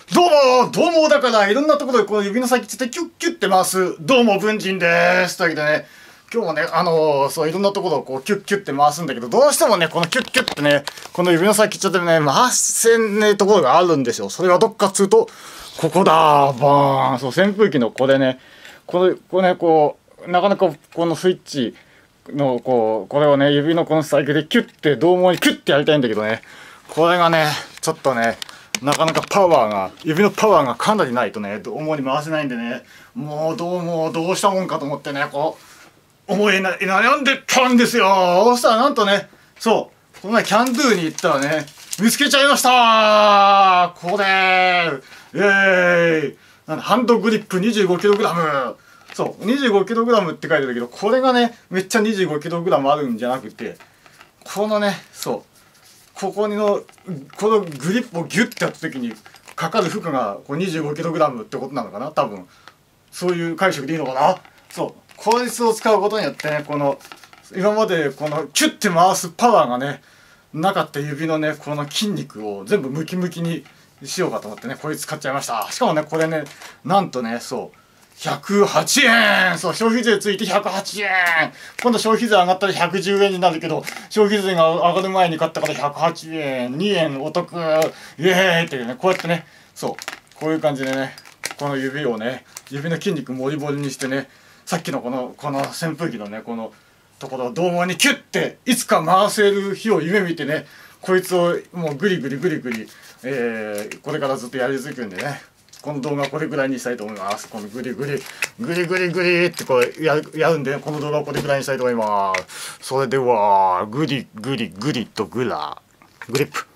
どうもだからいろんなところでこの指の先つってキュッキュッて回す、どうも文人です。というわけでね、今日もね、そういろんなところをこうキュッキュッて回すんだけど、どうしてもね、このキュッキュッてね、この指の先ちょっとね、回せんねえところがあるんですよ。それはどっかっつうと、ここだー、バーン。そう、扇風機のこれね、これね、こう、なかなかこのスイッチの、これをね、指のこの先でキュッて、胴毛にキュッてやりたいんだけどね、これがね、ちょっとね、なかなか指のパワーがかなりないとね、胴毛に回せないんでね、もうどうしたもんかと思ってね、こう、悩んでたんですよ。そしたらなんとね、そう、この前キャンドゥに行ったらね、見つけちゃいましたー。これイエーイハンドグリップ 25kg。そう、25kg って書いてるけど、これがね、めっちゃ 25kg あるんじゃなくて、このね、そう、このグリップをギュッてやった時にかかる負荷がこう 25kg ってことなのかな、多分そういう解釈でいいのかな。そう、こいつを使うことによってね、この今までこのキュッて回すパワーがねなかった指のねこの筋肉を全部ムキムキにしようかと思ってね、こいつ買っちゃいました。しかもねこれね、なんとね、そう108円。そう、消費税ついて108円。今度消費税上がったら110円になるけど、消費税が上がる前に買ったから108円。2円お得。イエーイっていうね、こうやってね、そう、こういう感じでね、この指をね、指の筋肉モリモリにしてね、さっきのこの扇風機のね、このところを胴毛にキュッて、いつか回せる日を夢見てね、こいつをもうグリグリ、これからずっとやり続けるんでね。この動画はこれぐらいにしたいと思います。このグリってこうやるんで、この動画はこれぐらいにしたいと思います。それでは、グリとグリップ。